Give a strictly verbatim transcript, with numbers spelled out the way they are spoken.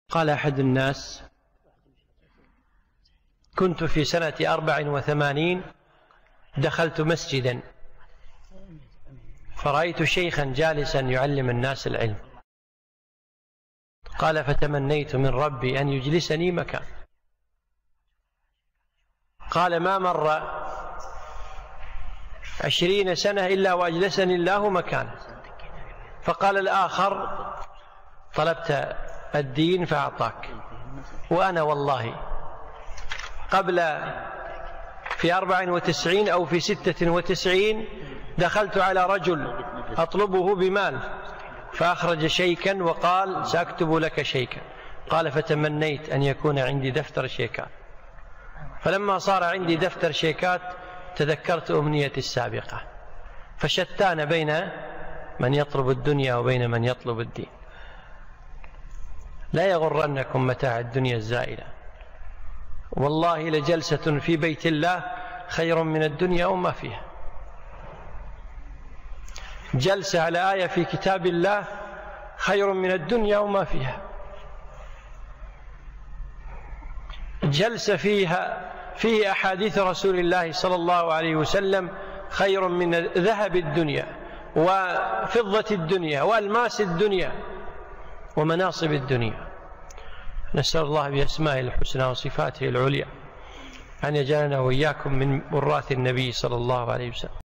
قال أحد الناس: كنت في سنة أربع وثمانين دخلت مسجدا فرأيت شيخا جالسا يعلم الناس العلم. قال: فتمنيت من ربي أن يجلسني مكان. قال: ما مر عشرين سنة إلا وأجلسني الله مكانه. فقال الآخر: طلبت الدين فأعطاك، وأنا والله قبل في أربع وتسعين أو في ستة وتسعين دخلت على رجل أطلبه بمال فأخرج شيكا وقال: سأكتب لك شيكا. قال: فتمنيت أن يكون عندي دفتر شيكات، فلما صار عندي دفتر شيكات تذكرت أمنيتي السابقة، فشتان بين من يطلب الدنيا وبين من يطلب الدين. لا يغرنكم متاع الدنيا الزائلة، والله لجلسة في بيت الله خير من الدنيا وما فيها. جلسة على آية في كتاب الله خير من الدنيا وما فيها. جلسة فيها فيه أحاديث رسول الله صلى الله عليه وسلم خير من ذهب الدنيا وفضة الدنيا وألماس الدنيا ومناصب الدنيا. نسأل الله بأسمائه الحسنى وصفاته العليا أن يجعلنا وإياكم من وراث النبي صلى الله عليه وسلم.